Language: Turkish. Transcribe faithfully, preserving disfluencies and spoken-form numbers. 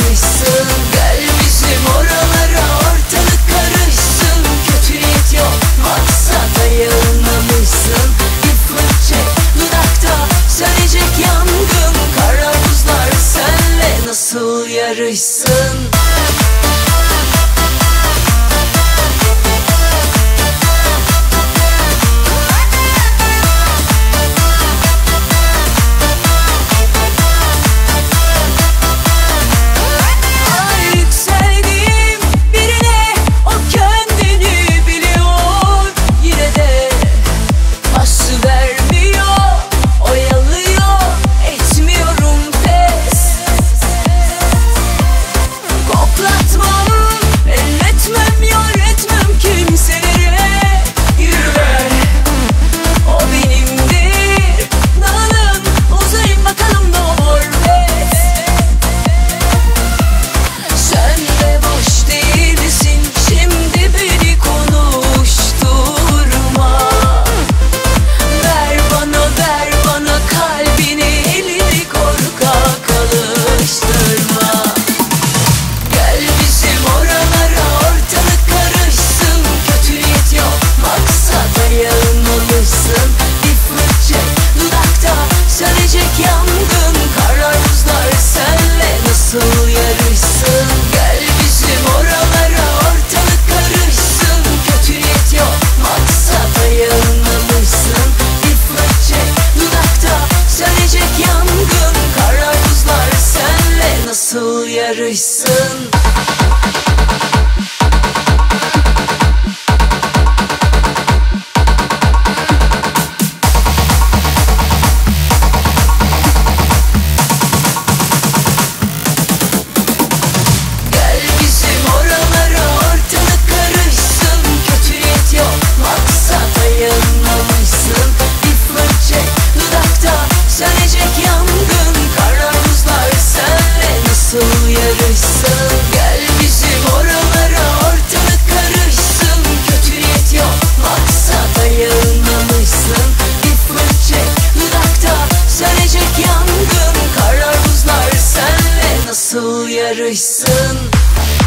yarışsın. Gel bizim oralara, ortalık karışsın. Kötü niyet yok, maksata yayınlamışsın. Bir fırça dudakta sönecek yangın. Kara buzlar senle nasıl yarışsın? Yarışsın. Gel bizim oralara, ortalık karışsın. Kötü niyet yok, maksata yanılmışsın. Bir fırça dudakta sönecek yangın. Kara buzlar senle nasıl yarışsın? Gel bizim oralara, ortalık karışsın. Kötü niyet yok, maksata yayınlamışsın. Bir fırça dudakta sönecek yangın. Kara buzlar senle nasıl yarışsın?